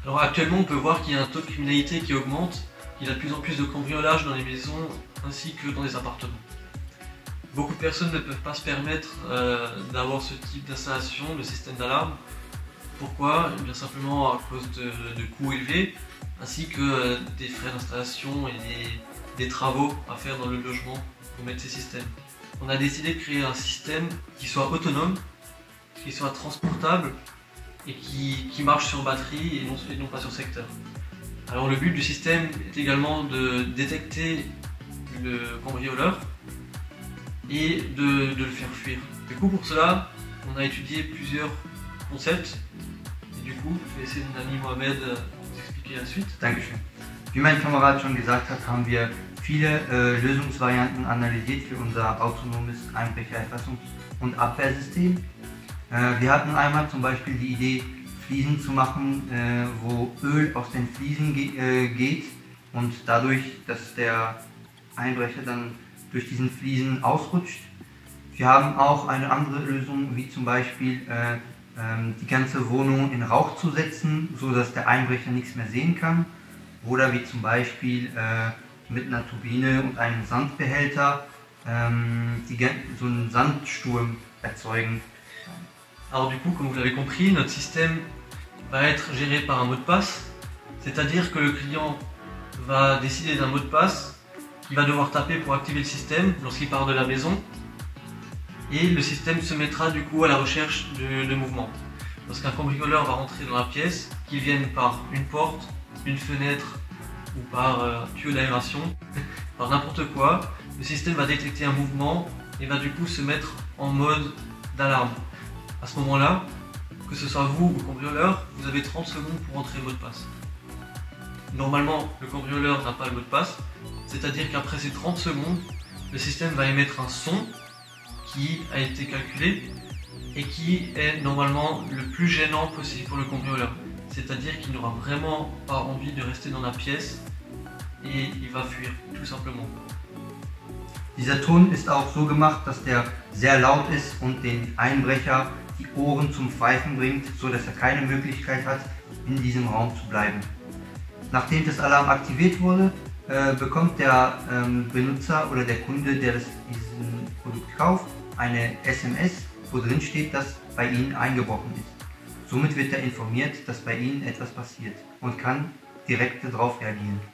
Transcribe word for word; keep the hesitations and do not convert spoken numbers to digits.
Alors actuellement, on peut voir qu'il y a un taux de criminalité qui augmente, qu'il y a de plus en plus de cambriolages dans les maisons ainsi que dans les appartements. Beaucoup de personnes ne peuvent pas se permettre euh, d'avoir ce type d'installation, de système d'alarme. Pourquoi? Eh bien simplement à cause de, de coûts élevés, ainsi que euh, des frais d'installation et des, des travaux à faire dans le logement pour mettre ces systèmes. On a décidé de créer un système qui soit autonome, qui soit transportable et qui, qui marche sur batterie et non, et non pas sur secteur. Alors le but du système est également de détecter le cambrioleur et de, de le faire fuir. Du coup pour cela, on a étudié plusieurs concepts et du coup je vais essayer mon ami Mohamed de vous expliquer la suite. Dankeschön. Wie mein Kamerad schon gesagt hat, haben wir viele äh, Lösungsvarianten analysiert für unser autonomes Einbrechererfassungs- und Abwehrsystem. Äh, wir hatten einmal zum Beispiel die Idee, Fliesen zu machen, äh, wo Öl aus den Fliesen ge äh, geht und dadurch, dass der Einbrecher dann durch diesen Fliesen ausrutscht. Wir haben auch eine andere Lösung, wie zum Beispiel äh, äh, die ganze Wohnung in Rauch zu setzen, so dass der Einbrecher nichts mehr sehen kann. Oder wie zum Beispiel äh, mit einer Turbine und einem Sandbehälter ähm, die, so einen Sandsturm erzeugen. Alors du coup, comme vous l'avez compris, notre système va être géré par un mot de passe, c'est-à-dire que le client va décider d'un mot de passe qu'il va devoir taper pour activer le système lorsqu'il part de la maison, et le système se mettra du coup à la recherche de, de mouvements. Lorsqu'un cambrioleur va rentrer dans la pièce, qu'il vienne par une porte, une fenêtre ou par euh, un tuyau d'aération, par n'importe quoi, le système va détecter un mouvement et va du coup se mettre en mode d'alarme. À ce moment-là, que ce soit vous ou le cambrioleur, vous avez trente secondes pour entrer le mot de passe. Normalement, le cambrioleur n'a pas le mot de passe, c'est-à-dire qu'après ces trente secondes, le système va émettre un son qui a été calculé et qui est normalement le plus gênant possible pour le cambrioleur. C'est-à-dire qu'il n'aura vraiment pas envie de rester dans la pièce et il va fuir, tout simplement. Dieser Ton ist auch so gemacht, dass der sehr laut ist und den Einbrecher die Ohren zum Pfeifen bringt, so dass er keine Möglichkeit hat, in diesem Raum zu bleiben. Nachdem das Alarm aktiviert wurde, äh, bekommt der ähm, Benutzer oder der Kunde, der das, diesen Produkt kauft, eine S M S, wo drin steht, dass bei Ihnen eingebrochen ist. Somit wird er informiert, dass bei Ihnen etwas passiert und kann direkt darauf reagieren.